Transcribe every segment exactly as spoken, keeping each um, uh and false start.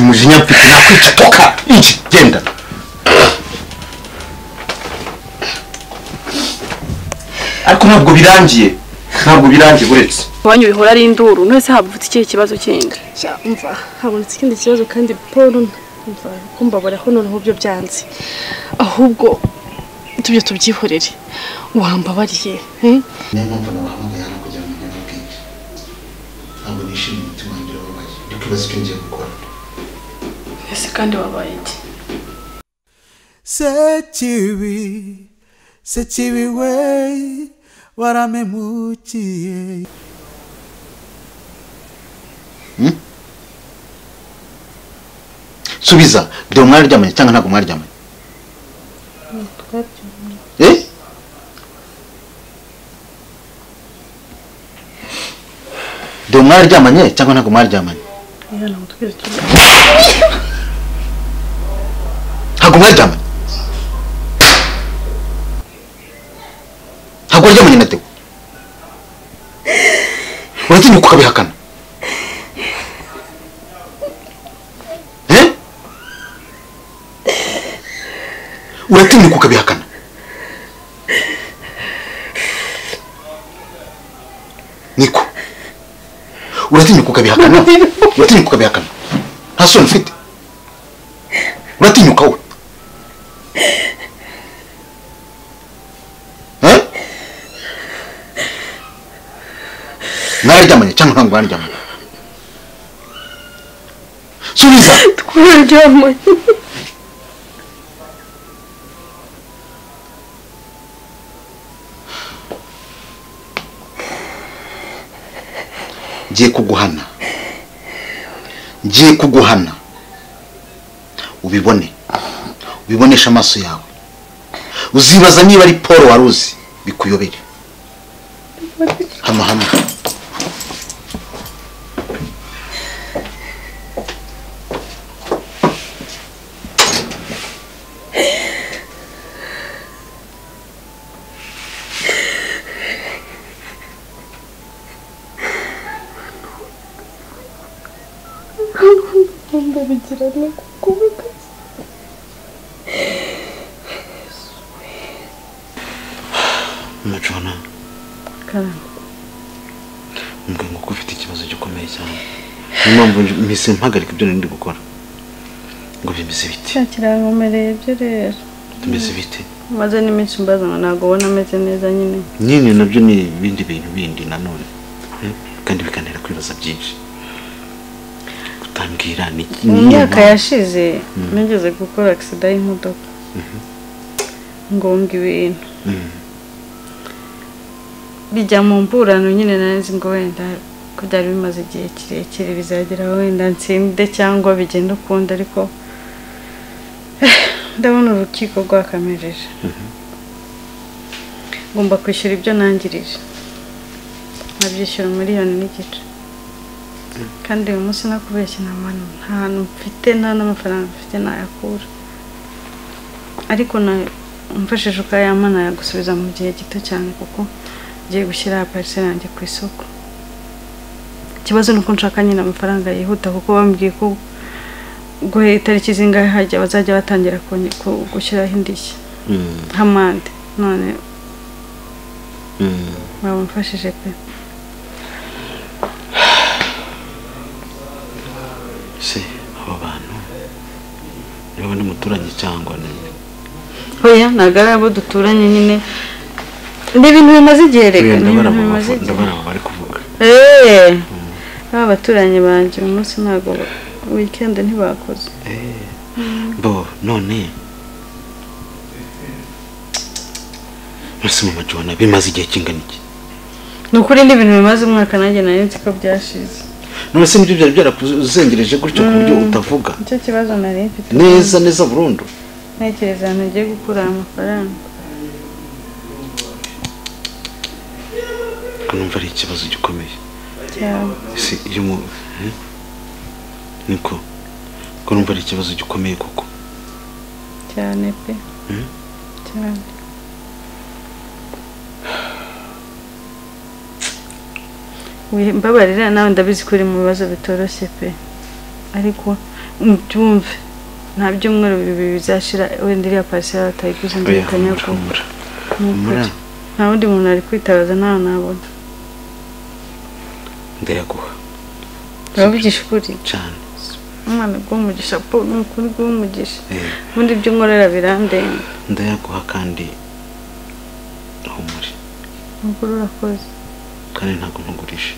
umujinya mfite nakwica toka inji genda ariko ntabwo birangiye ntabwo birangiye buretse wanyu bihora ari induru none se habufite iki kibazo kindi umva habonetse ikindi kibazo kandi Paul umva kumbabara ko noneho byo byanze ahubwo tubyo tubyihorere wambabariye eh niyo mpamvu nabahamagaye hano kugira ngo mbabwire ntabwo nishimiye umutima wanjye wabaye ariko bazi icyo ngiye gukora ese kandi wabaye iki Sechiwi Sechiwi we waramemukiye hmm? Subiza ndio mwaryamanye cyangwa ntago mwaryamanye eh ndio mwaryamanye cyangwa ntago mwaryamanye yana mutwire tu ntago mwaryamanye ntago mwaryamanye na Theo uratinyuka ukabihakana eh uratinyuka ukabihakana Niko uratinyuka ukabihakana uratinyuka ukabihakana nta soni ufite uratinyuka we eh mwaryamanye cyangwa ntabwo mwaryamanye subiza twaryamanye ngiye kuguhana ngiye kuguhana ubibone ubibonesha amaso yawe uzibaza niba ari Paul waruzi bikuyobere hano hano ndabigirana kukubuka Majona kana mbwe ngo ufite ikibazo gikomeye cyane impamvu mise mpagarika ibyo ndi gukora ngo bimeze biti kirangomereye byo rero tumeze biti maze n'iminsi mbaza ntago ubona ameze neza nyine nyine nabyo ni ibindi bintu bindi nanone kandi bikanera kwibaza byinshi kutambwira ni imyaka yashize nigeze gukora accident y'imodoka ngonga ibintu bijya mu mburano nyine nanzi ngo wenda ko byari bimaze igihe kirekire bizagera wenda nsinde cyangwa bigenda ukunda ariko ndabona urukiko rwakamejeje ngomba kwishyura ibyo nangirije nabyishyura miliyoni n'igice kandi uyu munsi nakubeshye nta hantu mfite nta n'amafaranga mfite nayakura ariko mfashije ukayama nayagusubiza mu gihe gito cyane kuko ngiye gushyira parcelle yanjye ku isoko ikibazo nuko nshaka nyine amafaranga yihuta kuko bambwiye ko guhera itariki zingahe hajya bazajya batangira gushyiraho indishyi hamande none bamufashije pe se abo bantu niba ndi muturanye cyangwa ni oya nagara abo duturanye nyine n'ibintu bimaze igihe reka n'ibintu bimaze igihe bari kuvuga eh aba baturanyi banje umunsi ntago weekend ntibakoze eh bo none Musimo Majona bimaze igihe kingana iki nukuri n'ibintu bimaze umwaka nanjye nari nzi ko byashize none se muri byo byarakuzengereje gutyo ku buryo utavuga icyo kibazo nari mfite neza neza burundu ntekereza ngiye gukura amafaranga numva ari ikibazo gikomeye cyane si iyo mu niko ko numva ari ikibazo gikomeye koko cyane pe cyane we mbabarira nawe ndabizi kuri mu bibazo bitoroshye pe ariko mubyumve nta byumweru bibiri bizashira wenda iriya parcelle atayiguze ndikanya ko Humura. nta wundi muntu ari kwitabaza nta nabona ndayaguha uravugisha ukuri cyane umwana bw'umugisha po n'ukuri bw'umugisha eh ubundi ibyo nkorera birandenga ndayaguha kandi humura ukuri urakoze kandi ntabwo nkugurisha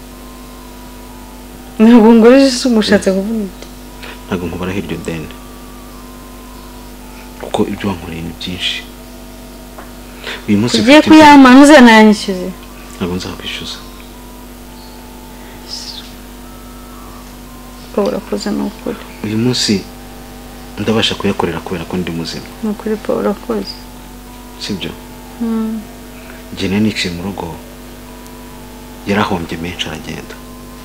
ntabwo ngurije se umushatse kuvuga iki ntabwo nkubara hiryo deni kuko ibyo wankoreye ni byinshi uyu munsi ugiye kuyama ntuzanayanyishyuze ntabwo nzakwishyuza ko urakoze n'ukuri uyu munsi ndabasha kuyakorera kubera ko ndi muzima n'ukuri po urakoze sibyo mm. njye niciye mu rugo yarahombye menshi aragenda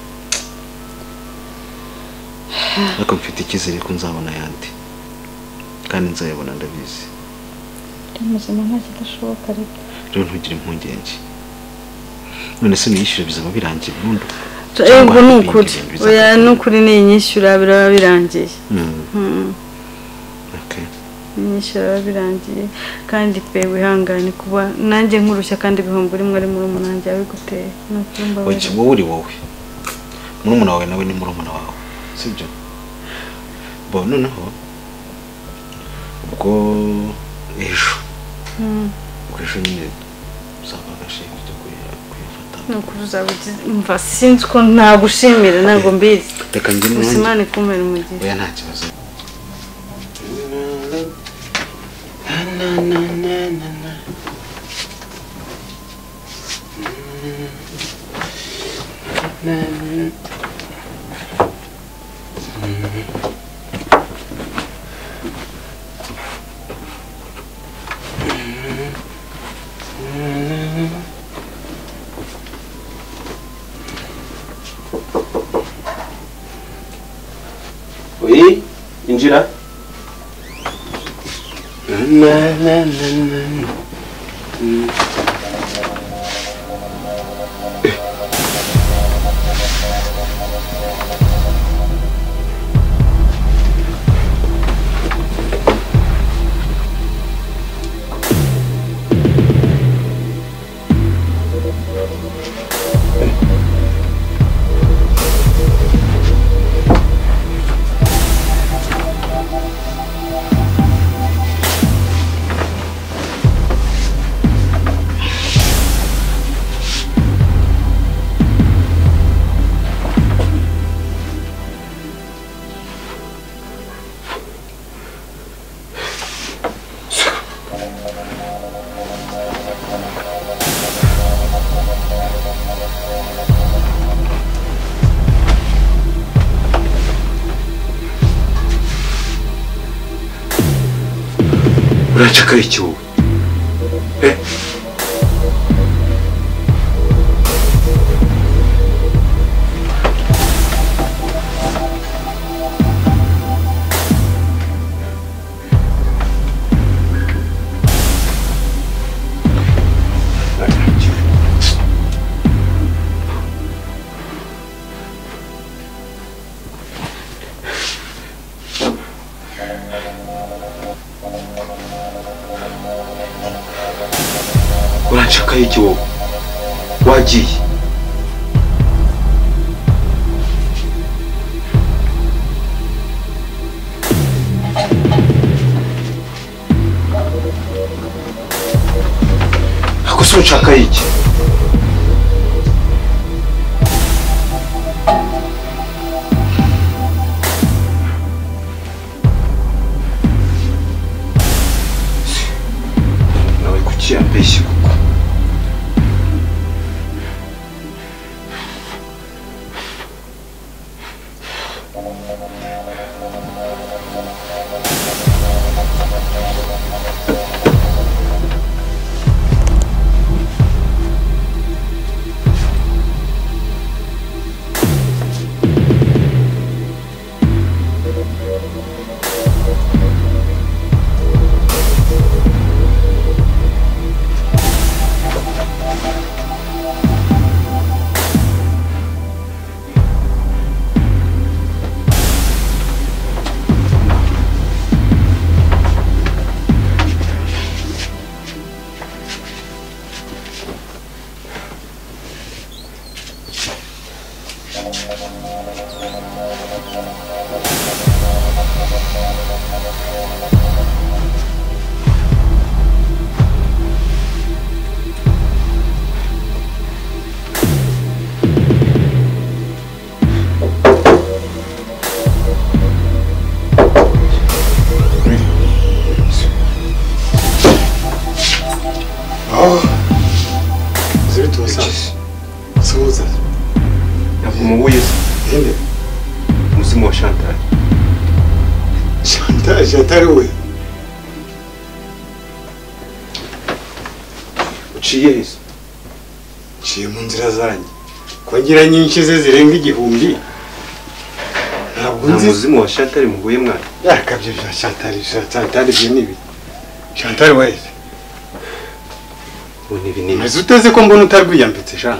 ariko mfite icyizere ko nzabona ayandi kandi nzayabona ndabizi muzima nta kidashoboka ariko rero ntugire impungenge none se niyishyure bizaba birangiye burundu ego n'ukuri oya n'ukuri ni inyishyura biraba birangiye mm. okay inyishyura birangiye kandi pe wihangane kuba nanjye nkurushya kandi bihombo rimwe ari muri umunange abiguteye n'ukuri mbabaye oya wowe uri wowe murumuna wawe nawe ni murumuna wawe sibyo bo noneho ubwo ejo ubwo ejo nyine uzaba agasheke cyo kuyafata n'ukuri uzabugize mva sinzi ko ntagushimira ntabwo mbizi reka njye gusa Imana ikumere umugisha oya nta kibazo Oui, injira. Na na na na. urashaka iki wowe eh urashaka iki wowe wagiye akoso urashaka iki nawe kuki yambeshye kuko Chantal we uciye hese ciye mu nzira zanjye kongera nyinshi ze zirenga igihumbi ntabwo nta nzi muzimu wa Chantal muhuye mwana yakabye bya Chantal Chantal byo nibi Chantal we ubu ni binini maze uteze ko mbona utarwiyambitse sha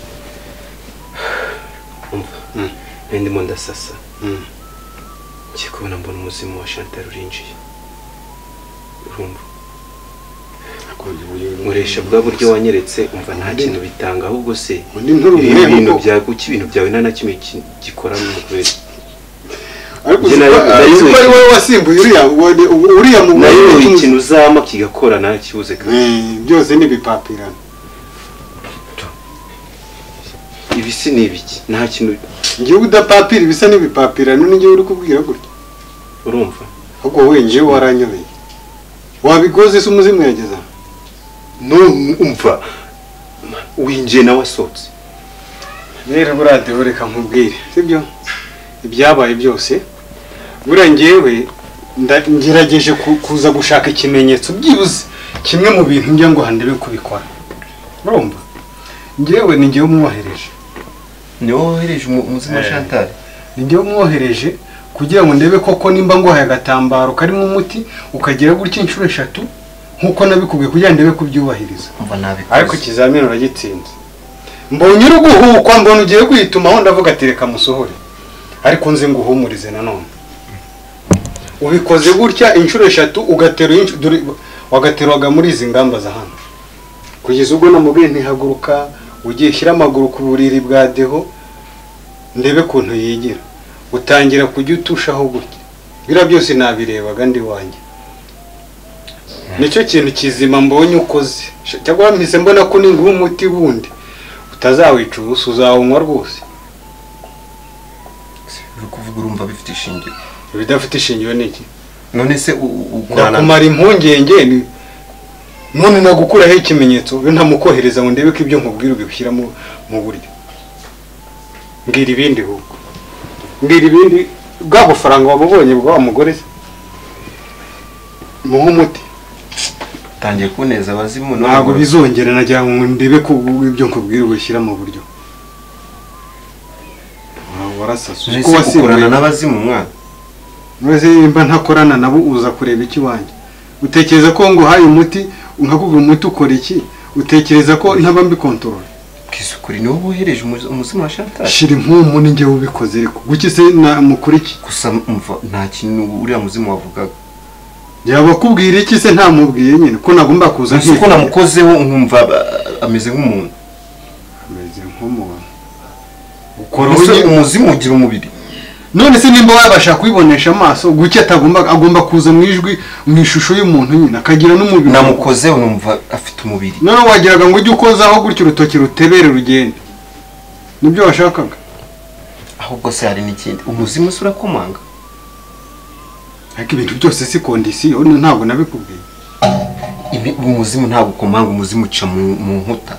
umva ndimo ndasasa ngiye kubona mbona umuzimu wa Chantal urinjiye urumva nkoresha bwa buryo wanyeretse umva nta kintu bitanga ahubwo se ibintu bya kuki ibintu byawe nta na kimwe gikora mu kwezi ariko uko ari wowe wasimbuye uriya uriya mu nayo ikintu uzama kigakora nta kibuze byose ni bipapirana ibisi ni ibiki nta kintu ngiye udapapira ibisa n'ibipapirano ninjye uri kubwira gutya urumva ahubwo we ngiye waranyobeye wabigoze se umuzimu yageza no umva winjiye nawe asotse rero burade reka nkubwire sibyo ibyabaye byose bura ngewe ngerageje kuza gushaka ikimenyetso byibuze kimwe mu bintu njya ngo handebe kubikora urumva ngewe ni ngewe umwohereje ni wowe wohereje umuzimu wa Chantal ni ngewe umwohereje kugira ngo ndebe koko nimba nguhaye agatambaro karimo umuti ukagira gutya inshuro eshatu nkuko nabikubwiye kugira ndebe kubyubahiriza ariko ikizamini uragitsinze mbonye uruguhukwa mbona ugiye kwitumaho ndavuga ati reka musohore ariko nze nguhumurize nanone ubikoze gutya inshuro eshatu ugatera wagaterwaga muri izi ngamba za hano kugeza ubwo namubwiye ntihaguruka ugiye shyira amaguru ku buriri bwa deho ndebe kuntu yigira utangira kujya utushaho gutya bira byose nabirebaga ndi wanjye nicyo kintu kizima mbonye ukoze cyangwa mpise mbona ko ninguha umuti wundi utazawica ubusa uzawunywa rwose kuvuga urumva bifite ishingiro bidafite ishingiro niki none se ukorana kumara impungenge ni none nagukuraho ikimenyetso ntamukohereza ngo ndebe ko ibyo nkubwira ubishyira mu buryo mbwira ibindi huko mbwira ibindi bwa bufaranga wabubonye bwa mugore muhe umuti tangiye kuneza abazimu ntabwo bizongera nagira ngo ndebe ko ibyo nkubwira ubishyira mu buryo warasasa uko wasimburana n'abazimu mwana maze imba ntakorana nabo uza kureba iki wanjye utekereza ko ngo haye umuti nkakubwira umuti ukora iki utekereza ko ntaba mbi control kisukuri niwo bohereje umuzimu wa Chantal shira impumu ninjye ubikoze ariko guki se namukora iki gusa umva nta kintu uriya muzimu wavugaga yaba kubwira iki se ntamubwiye nyine ko nagomba kuza nkiko namukozeho nkumva ameze nk'umuntu ameze nk'umuntu ukora umuzimu ugira umubiri none se nimba wabasha kwibonesha amaso guki atagomba agomba kuza mu ijwi mu ishusho y'umuntu nyine akagira n'umubiri namukozeho numva afite umubiri none wagiraga ngo ujye ukozaho gutyo urutoki rutebere rugende nibyo washakaga ahubwo se hari n'ikindi umuzimu se urakomanga ariko ibintu byose si kondisiyo ntabwo nabikubwiye umuzimu ntabwo ukomanga umuzimu uca mu nkuta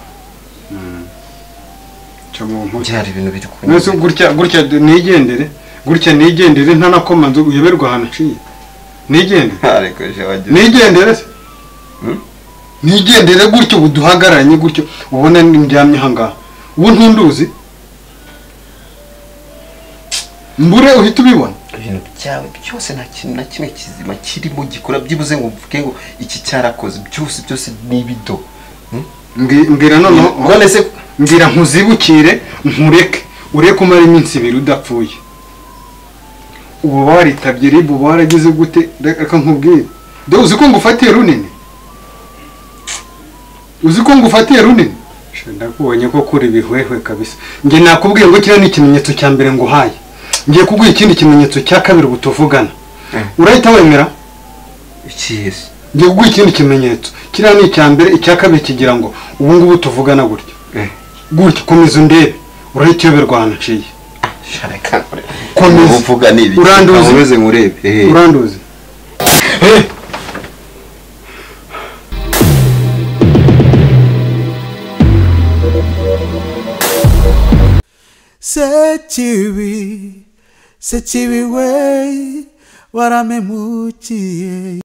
ca mu nkuta byari ibintu biri ku nese gutya gutya nigendere gutya nigendere ntanakomanze uyoberwa ahantu uciye nigendere nigendere se nigendere gutyo buduhagaranye gutyo ubona ndyamye ahangaha ubu ntunduzi mbure uhita ubibona ibintu byawe byose nta kintu na kimwe kizima kirimo gikora byibuze ngo mvuge ngo iki cyarakoze byose byose ni ibido mbwira noneho none se mbwira nkuzibukire nkureke ureke umara iminsi ibiri udapfuye ubu waritabye ribu ubu waragize gute reka nkubwire do uzi ko ngufatiye runini uzi ko ngufatiye runini ndakubonye ko kuri bihwehwe kabisa njye nakubwiye ngo kiriya ni ikimenyetso cya mbere nguhaye ngiye kuguha ikindi kimenyetso cya kabiri butuvugana urahita wemera ikihese ngiye kuguha ikindi kimenyetso kiriya ni icya mbere icya kabiri kigira ngo ubu ngubu tuvugana gutyo gutyo komeza undebe urahita uyoberwa ahantu uciye komeza uvuga nibi uranduzi umeze nkurebe uranduzi Sechiwi, sechiwi way, waramemukiye